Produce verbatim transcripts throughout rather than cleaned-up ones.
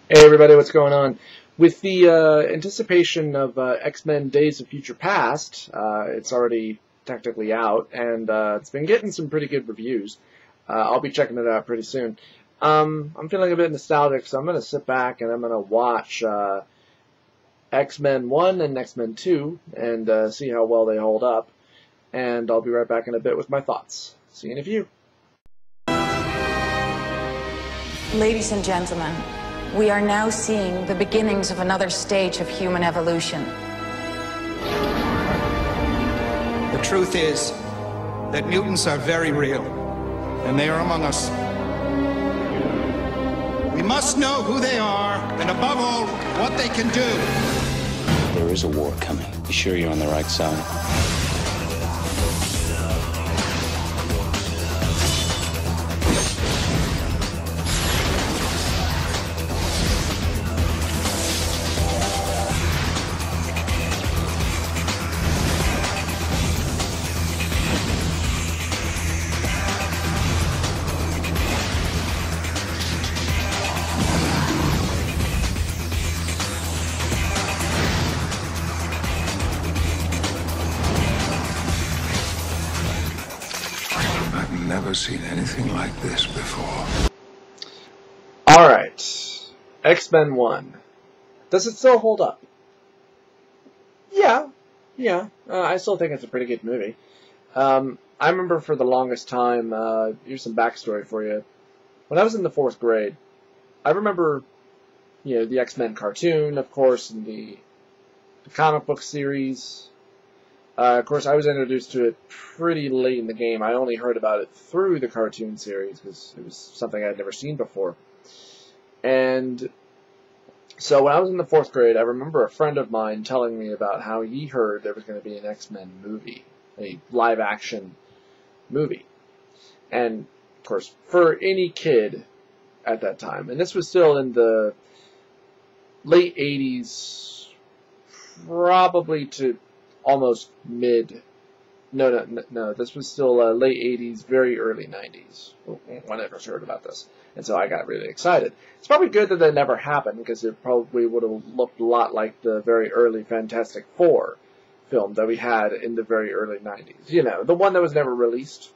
Hey everybody, what's going on? With the uh, anticipation of uh, X-Men Days of Future Past, uh, it's already technically out, and uh, it's been getting some pretty good reviews. Uh, I'll be checking it out pretty soon. Um, I'm feeling a bit nostalgic, so I'm going to sit back and I'm going to watch uh, X-Men one and X-Men two and uh, see how well they hold up. And I'll be right back in a bit with my thoughts. See you in a few. Ladies and gentlemen, we are now seeing the beginnings of another stage of human evolution. The truth is that mutants are very real, and they are among us. We must know who they are, and above all, what they can do. There is a war coming. You sure you're on the right side? Never seen anything like this before. Alright, X-Men one. Does it still hold up? Yeah, yeah. Uh, I still think it's a pretty good movie. Um, I remember for the longest time, uh, here's some backstory for you. When I was in the fourth grade, I remember, you know, the X-Men cartoon, of course, and the, the comic book series. Uh, of course, I was introduced to it pretty late in the game. I only heard about it through the cartoon series because it was something I'd never seen before. And so when I was in the fourth grade, I remember a friend of mine telling me about how he heard there was going to be an X-Men movie, a live-action movie. And, of course, for any kid at that time, and this was still in the late eighties, probably to almost mid, no, no, no, this was still uh, late eighties, very early nineties, when I first heard about this. And so I got really excited. It's probably good that that never happened, because it probably would have looked a lot like the very early Fantastic Four film that we had in the very early nineties. You know, the one that was never released.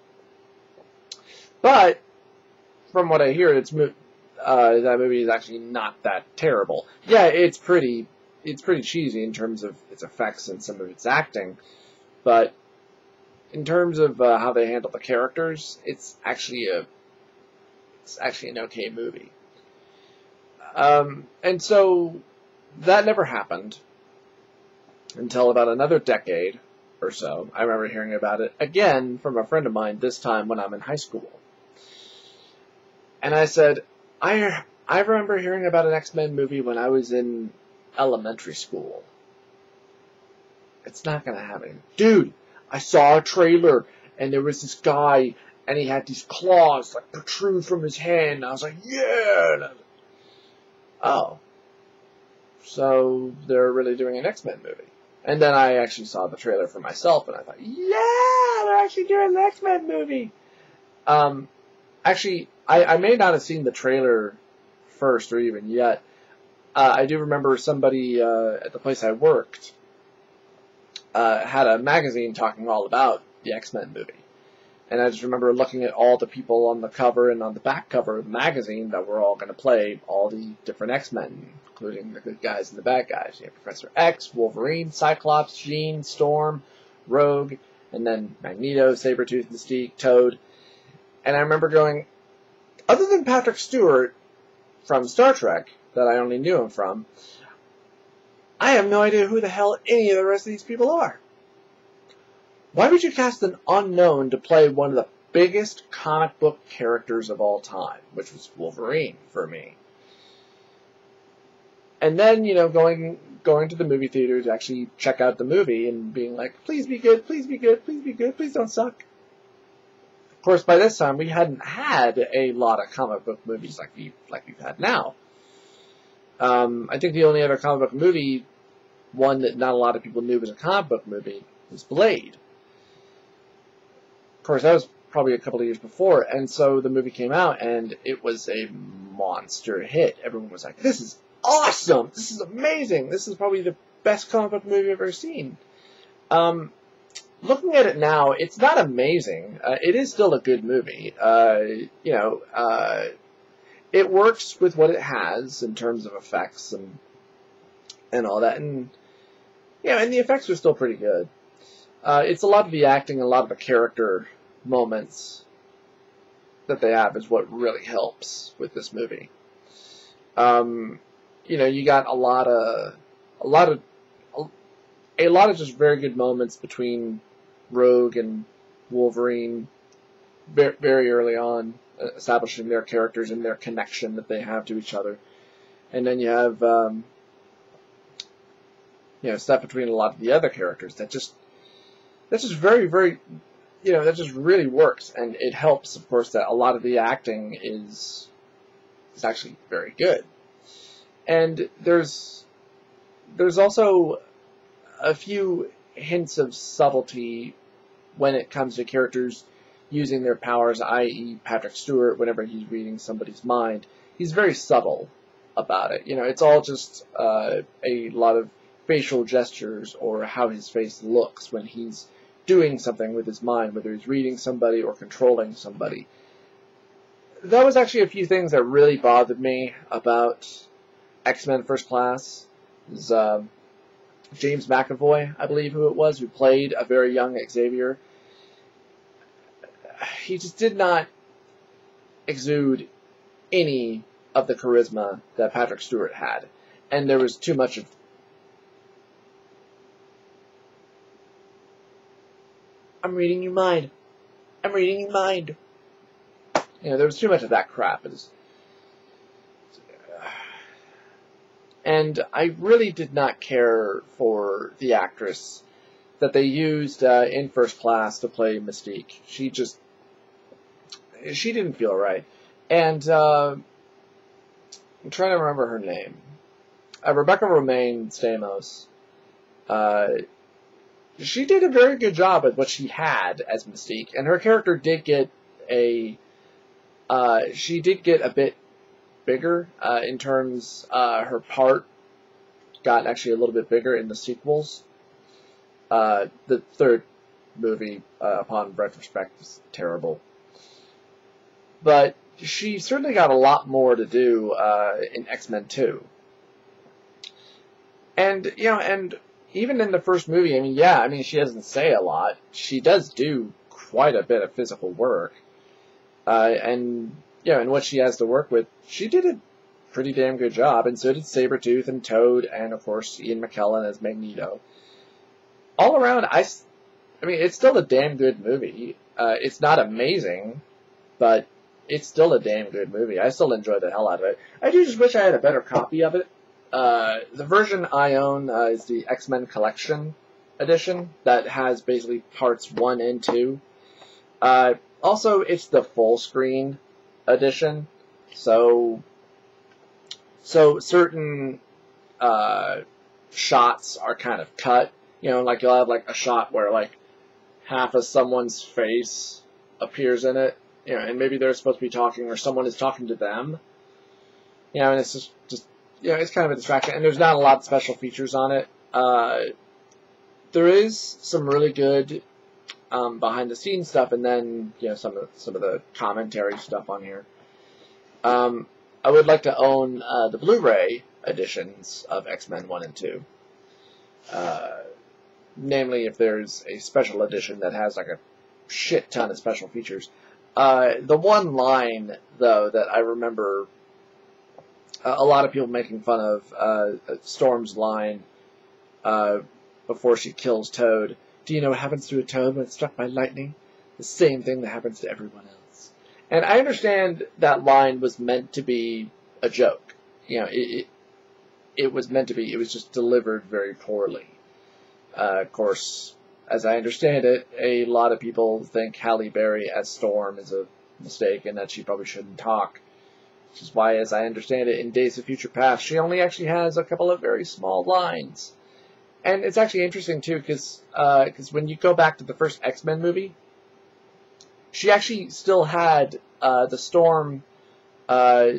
But, from what I hear, it's uh, that movie is actually not that terrible. Yeah, it's pretty... It's pretty cheesy in terms of its effects and some of its acting, but in terms of uh, how they handle the characters, it's actually a it's actually an okay movie. Um, and so that never happened until about another decade or so. I remember hearing about it again from a friend of mine, this time when I'm in high school. And I said, I I remember hearing about an X-Men movie when I was in elementary school. It's not gonna happen. Dude, I saw a trailer and there was this guy and he had these claws like protrude from his hand. And I was like, yeah! And I was like, oh. So they're really doing an X-Men movie. And then I actually saw the trailer for myself and I thought, yeah! They're actually doing an X-Men movie! Um, actually, I, I may not have seen the trailer first or even yet. Uh, I do remember somebody uh, at the place I worked uh, had a magazine talking all about the X-Men movie. And I just remember looking at all the people on the cover and on the back cover of the magazine that were all going to play all the different X-Men, including the good guys and the bad guys. You have Professor X, Wolverine, Cyclops, Jean, Storm, Rogue, and then Magneto, Sabretooth, Mystique, Toad. And I remember going, other than Patrick Stewart from Star Trek, that I only knew him from, I have no idea who the hell any of the rest of these people are. Why would you cast an unknown to play one of the biggest comic book characters of all time, which was Wolverine for me? And then, you know, going going to the movie theater to actually check out the movie and being like, please be good, please be good, please be good, please don't suck. Of course, by this time, we hadn't had a lot of comic book movies like, we, like we've had now. Um, I think the only other comic book movie, one that not a lot of people knew was a comic book movie, was Blade. Of course, that was probably a couple of years before, and so the movie came out, and it was a monster hit. Everyone was like, this is awesome! This is amazing! This is probably the best comic book movie I've ever seen. Um, looking at it now, it's not amazing. Uh, it is still a good movie. Uh, you know, uh, it works with what it has in terms of effects and and all that, and yeah, and the effects are still pretty good. Uh, it's a lot of the acting, a lot of the character moments that they have is what really helps with this movie. Um, you know, you got a lot of a lot of a, a lot of just very good moments between Rogue and Wolverine very, very early on, establishing their characters and their connection that they have to each other, and then you have um, you know, stuff between a lot of the other characters that just that's just very, very, you know, that just really works, and it helps, of course, that a lot of the acting is is actually very good, and there's there's also a few hints of subtlety when it comes to characters using their powers, that is, Patrick Stewart, whenever he's reading somebody's mind, he's very subtle about it. You know, it's all just uh, a lot of facial gestures or how his face looks when he's doing something with his mind, whether he's reading somebody or controlling somebody. That was actually a few things that really bothered me about X-Men First Class. It was, uh, James McAvoy, I believe who it was, who played a very young Xavier. He just did not exude any of the charisma that Patrick Stewart had. And there was too much of I'm reading your mind. I'm reading your mind. You know, there was too much of that crap. It was, and I really did not care for the actress that they used uh, in First Class to play Mystique. She just, she didn't feel right. And uh, I'm trying to remember her name. Uh, Rebecca Romaine Stamos. Uh, She did a very good job at what she had as Mystique, and her character did get a, uh, she did get a bit bigger, uh, in terms, uh, her part got actually a little bit bigger in the sequels. Uh, the third movie, uh, upon retrospect, is terrible. But she certainly got a lot more to do, uh, in X-Men two. And, you know, and even in the first movie, I mean, yeah, I mean, she doesn't say a lot. She does do quite a bit of physical work. Uh, and, you know, and what she has to work with, she did a pretty damn good job, and so did Sabretooth and Toad, and, of course, Ian McKellen as Magneto. All around, I, I mean, it's still a damn good movie. Uh, it's not amazing, but it's still a damn good movie. I still enjoy the hell out of it. I do just wish I had a better copy of it. Uh, the version I own uh, is the X-Men Collection edition that has basically parts one and two. Uh, also, it's the full screen edition, so so certain uh, shots are kind of cut. You know, like you'll have like a shot where like half of someone's face appears in it. You know, and maybe they're supposed to be talking, or someone is talking to them. You know, and it's just just. Yeah, it's kind of a distraction, and there's not a lot of special features on it. Uh, there is some really good um, behind-the-scenes stuff, and then you know some of the, some of the commentary stuff on here. Um, I would like to own uh, the Blu-ray editions of X-Men one and two. Uh, namely, if there's a special edition that has like a shit ton of special features. Uh, the one line, though, that I remember Uh, a lot of people making fun of uh, Storm's line uh, before she kills Toad. Do you know what happens to a toad when it's struck by lightning? The same thing that happens to everyone else. And I understand that line was meant to be a joke. You know, it, it, it was meant to be. It was just delivered very poorly. Uh, of course, as I understand it, a lot of people think Halle Berry as Storm is a mistake and that she probably shouldn't talk. Which is why, as I understand it, in Days of Future Past, she only actually has a couple of very small lines. And it's actually interesting, too, because uh, when you go back to the first X-Men movie, she actually still had uh, the Storm uh,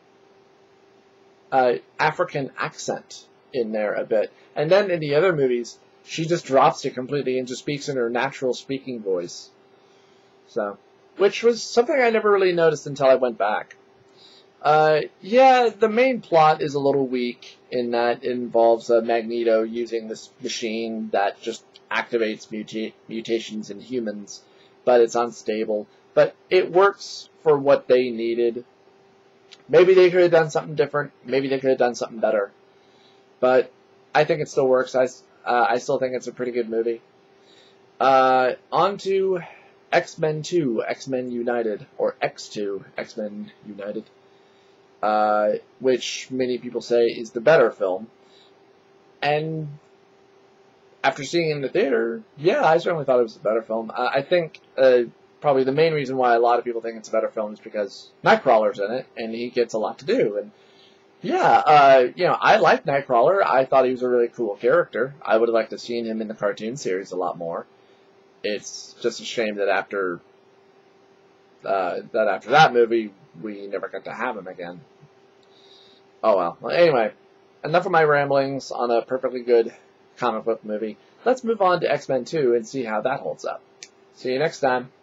uh, African accent in there a bit. And then in the other movies, she just drops it completely and just speaks in her natural speaking voice. So, which was something I never really noticed until I went back. Uh, yeah, the main plot is a little weak in that it involves uh, Magneto using this machine that just activates muta mutations in humans, but it's unstable. But it works for what they needed. Maybe they could have done something different. Maybe they could have done something better. But I think it still works. I, uh, I still think it's a pretty good movie. Uh, on to X-Men two, X-Men United, or X two, X-Men United. Uh, which many people say is the better film. And after seeing it in the theater, yeah, I certainly thought it was a better film. Uh, I think uh, probably the main reason why a lot of people think it's a better film is because Nightcrawler's in it, and he gets a lot to do. And yeah, uh, you know, I like Nightcrawler. I thought he was a really cool character. I would have liked to have seen him in the cartoon series a lot more. It's just a shame that after uh, that after that movie, we never got to have him again. Oh well. Well, anyway, enough of my ramblings on a perfectly good comic book movie. Let's move on to X-Men two and see how that holds up. See you next time.